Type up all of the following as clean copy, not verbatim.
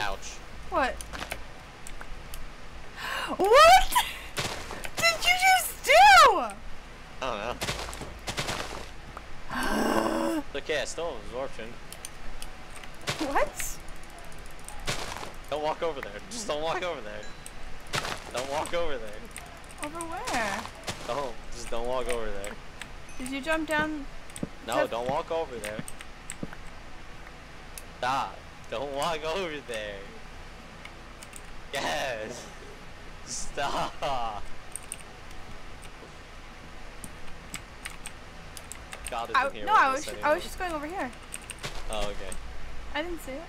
Ouch. What? What did you just do? I don't know. Okay, I still have absorption. What? Don't walk over there. Just don't walk over there. Don't walk over there. Over where? Don't. Just don't walk over there. Did you jump down? No, don't walk over there. Stop. Don't walk over there. Yes. Stop. God is in here. No, I was just going over here. Oh, okay. I didn't see it.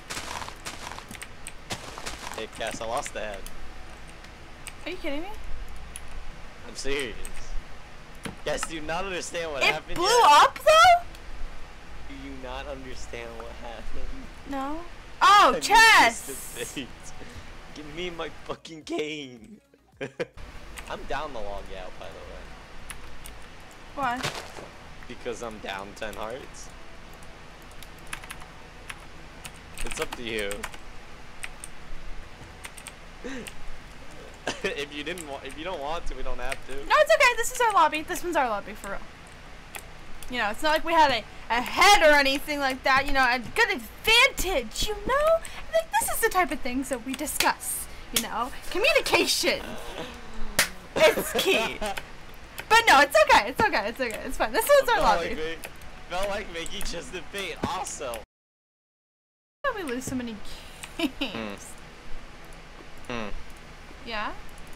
Hey, Cass, I lost the head. Are you kidding me? I'm serious. Guys, do you not understand what happened? It blew up though? Do you not understand what happened? No. Oh, chess! Give me my fucking cane. I'm down the log out, by the way. Why? Because I'm down 10 hearts. It's up to you. If you don't want to, we don't have to. No, it's okay. This is our lobby. This one's our lobby for real. You know, it's not like we had a head or anything like that. You know, a good advantage. You know, like this is the type of things that we discuss. You know, communication. It's key. But no, it's okay. It's okay. It's okay. It's fine. This one's our lobby. Felt like making just a bait. Also. Why do we lose so many games? Yeah?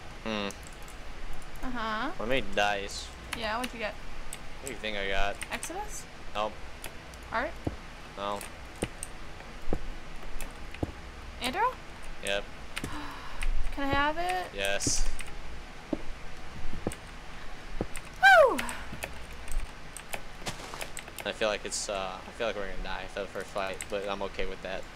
Uh-huh. I made dice. Yeah, what'd you get? What do you think I got? Exodus? Nope. Art? No. Andrew? Yep. Can I have it? Yes. Woo! I feel like it's I feel like we're gonna die for the first fight, but I'm okay with that.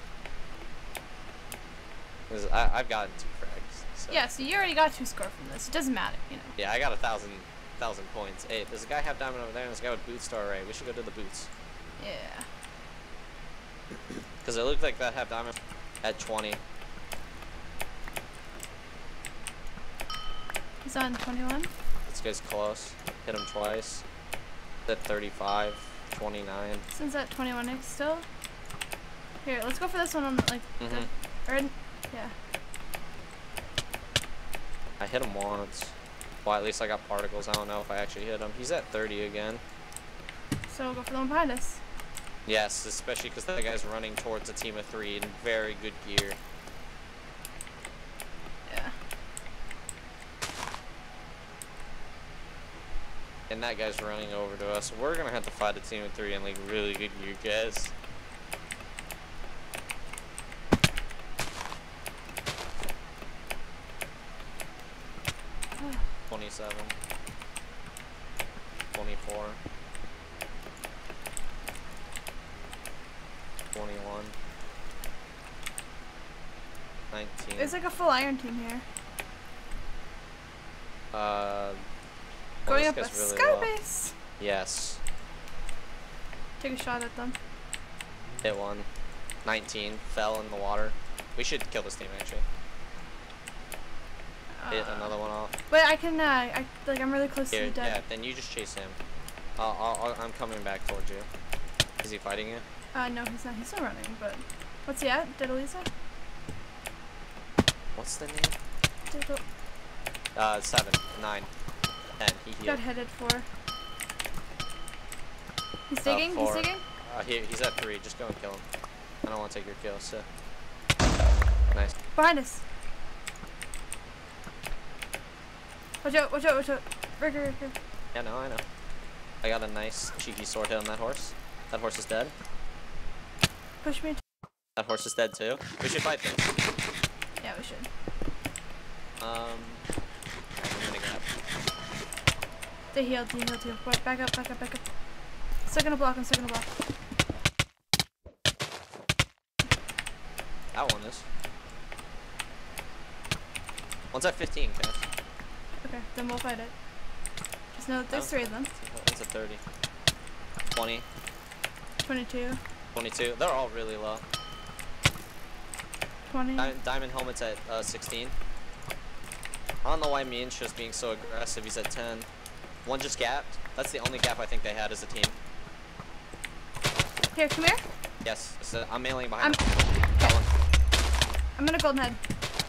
Cause I've gotten 2 frags. So. Yeah, so you already got 2 score from this. It doesn't matter, you know. Yeah, I got 1,000 points. Hey, there's a guy half diamond over there, and there's a guy with boots star array. We should go to the boots. Yeah. Cause it looked like that half diamond at 20. He's on 21. This guy's close. Hit him twice. At 35, 29. Since at 21 next still. Here, let's go for this one on like yeah. I hit him once. Well, at least I got particles. I don't know if I actually hit him. He's at 30 again. So we'll go for the one behind us. Yes, especially because that guy's running towards a team of 3 in very good gear. Yeah. And that guy's running over to us. We're gonna have to fight a team of 3 in like really good gear, guys. Oh. 27, 24, 21, 19. There's like a full iron team here. Well, Going up a really sky low. base. Yes. Take a shot at them. Hit one. 19. Fell in the water. We should kill this team actually. Hit another one off. But I can, I'm really close to the dead. Yeah, then you just chase him. I'm coming back towards you. Is he fighting you? No, he's not. He's still running, but... What's he at? Didalisa? What's the name? Diddle... 7, 9, 10. He healed. Got headed for. He's digging? 4. He's digging? He's at 3. Just go and kill him. I don't want to take your kill, so... Nice. Behind us. Watch out, watch out, watch out. Rigger. Yeah, no, I know. I got a nice cheeky sword hit on that horse. That horse is dead. Push me. That horse is dead too. We should fight them. Yeah, we should. I'm gonna get up. They healed too. Back up. Still gonna block, I'm still gonna block. That one is. One's at 15, guys. Okay, then we'll fight it. Just know that there's 3 of them. One's at 30. 20. 22. 22. They're all really low. 20. Diamond helmet's at 16. I don't know why Mien's just being so aggressive. He's at 10. One just gapped. That's the only gap I think they had as a team. Here, come here. Yes, so I'm mailing behind him. I'm gonna golden head.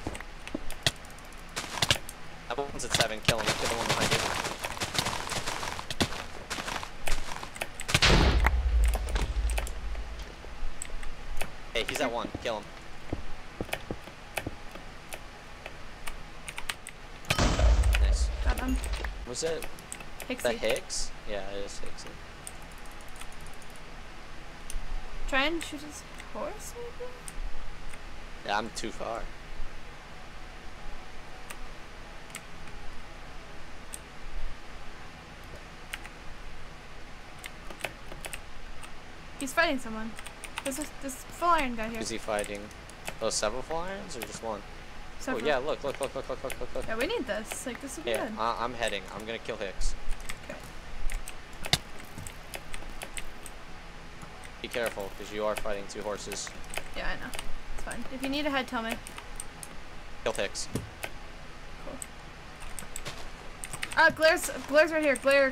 That one's at 7. Kill him. Kill the one behind you. Hey, he's at 1. Kill him. Nice. Got him. Was it Hixie. the Hicks? Yeah, it is Hicks. Try and shoot his horse, maybe? Yeah, I'm too far. He's fighting someone. There's this full iron guy here. Is he fighting? Oh, several full irons or just one? Several. Oh yeah, look. Yeah, we need this. Like, this will be Yeah, good. I'm heading. I'm gonna kill Hicks. Okay. Be careful, because you are fighting 2 horses. Yeah, I know. It's fine. If you need a head, tell me. Kill Hicks. Cool. Glare's right here. Glare.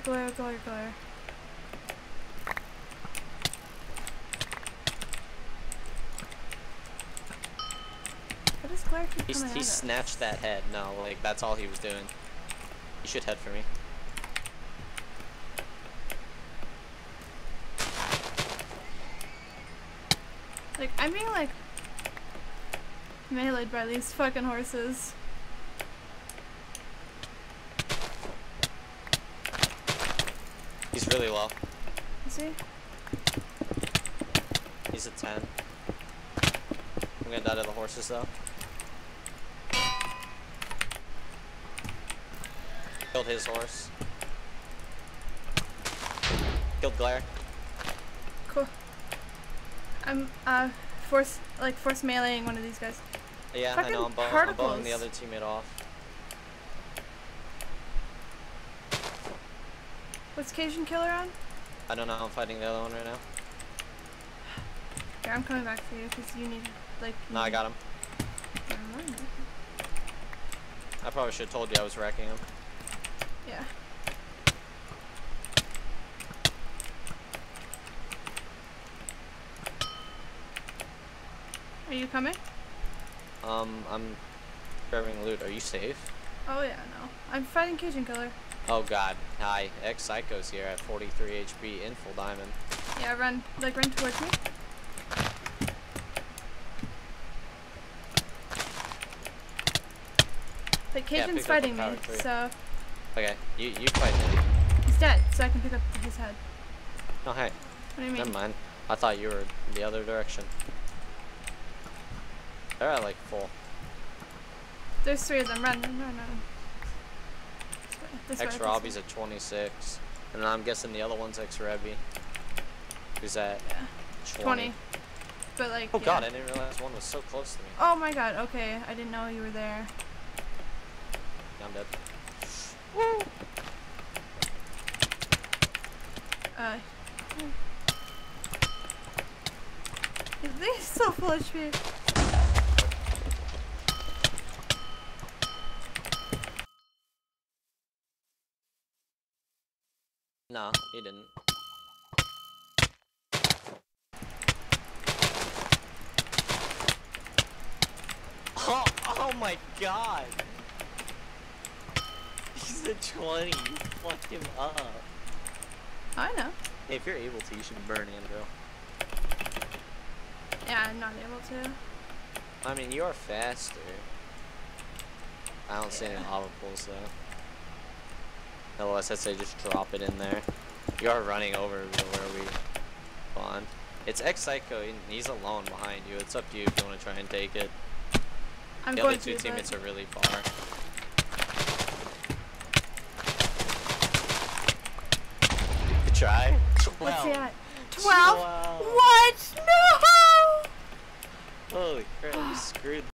What does Glare keep coming He at us? snatched that head. No, like, that's all he was doing. You should head for me. Like, I'm being, like, meleeed by these fucking horses. He's really low. Is he? He's at 10. I'm gonna die to the horses, though. Killed his horse. Killed Glare. Cool. I'm, force meleeing one of these guys. Yeah, Fucking I know. I'm blowing particles. the other teammate off. What's Cajun Killer on? I don't know. I'm fighting the other one right now. Here, I'm coming back for you because you need, like. No, I got him. Never mind. I probably should have told you I was wrecking him. Yeah. Are you coming? I'm grabbing loot. Are you safe? Oh yeah, no. I'm fighting Cajun Killer. Oh god. Hi. X-Psycho's here at 43 HP in full diamond. Yeah, run towards me. But Cajun's pick up fighting the me, power tree. so Okay, you fight him. he's dead, so I can pick up his head. Oh hey. What do you mean? Never mind. I thought you were the other direction. They're at like full. There's 3 of them. Run. This way, X this Robbie's way. at 26. And then I'm guessing the other one's X Rebby. Who's at Yeah. 20. But like. Oh yeah. god, I didn't realize one was so close to me. Oh my god. Okay, I didn't know you were there. Yeah, I'm dead. He's so full of shit. No, he didn't. Oh my god! He's at 20. You fucked him up. I know. Hey, if you're able to, you should burn Andrew. Yeah, I'm not able to. I mean, you are faster. I don't see any lava pools though. Otherwise, I'd say just drop it in there. You are running over where we spawned. It's X-Psycho, and he's alone behind you. It's up to you if you want to try and take it. I'm The going other 2 to, teammates but are really far. Good try. 12. what's he at? 12? 12. What? No! Holy crap, you screwed